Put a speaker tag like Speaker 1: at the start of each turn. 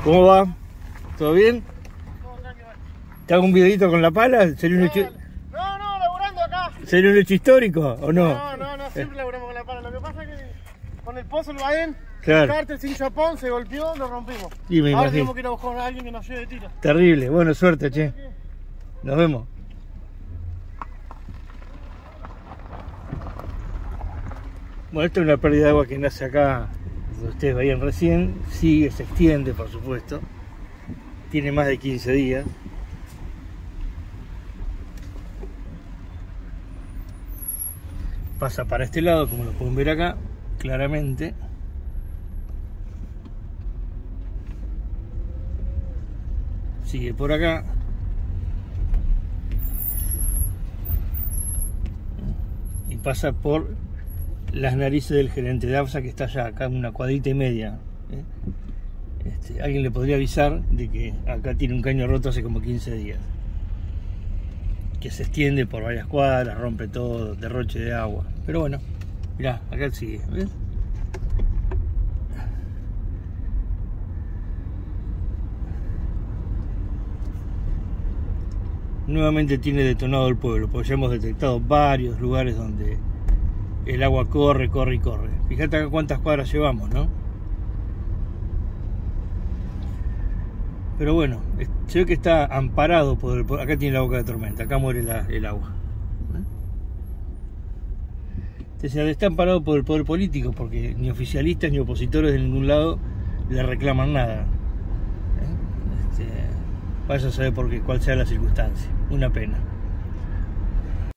Speaker 1: ¿Cómo va? ¿Todo bien? ¿Te hago un videito con la pala? ¿Sería un hecho...
Speaker 2: No, laburando acá.
Speaker 1: ¿Sería un hecho histórico o no?
Speaker 2: No, siempre laburamos con la pala. Lo que pasa es que con el pozo el Baden,
Speaker 1: claro,
Speaker 2: el cárter sin chapón, se golpeó, lo rompimos.
Speaker 1: Y me
Speaker 2: ahora
Speaker 1: imagino.
Speaker 2: tenemos que ir a buscar a alguien que nos lleve tiro.
Speaker 1: Terrible, bueno, suerte, che. Nos vemos. Bueno, esto es una pérdida de agua que nace acá, donde ustedes veían recién. Sigue, se extiende, por supuesto. Tiene más de 15 días. Pasa para este lado, como lo pueden ver acá, claramente. Sigue por acá. Y pasa por las narices del gerente de AFSA, que está allá, acá en una cuadrita y media. Alguien le podría avisar de que acá tiene un caño roto hace como 15 días. Que se extiende por varias cuadras, rompe todo, derroche de agua. Pero bueno, mirá, acá sigue, ¿ves? Nuevamente tiene detonado el pueblo, porque ya hemos detectado varios lugares donde el agua corre. Fíjate acá cuántas cuadras llevamos, ¿no? Pero bueno, se ve que está amparado por el... Acá tiene la boca de tormenta, acá muere el agua. Entonces está amparado por el poder político, porque ni oficialistas ni opositores de ningún lado le reclaman nada. Vaya a saber cuál sea la circunstancia. Una pena.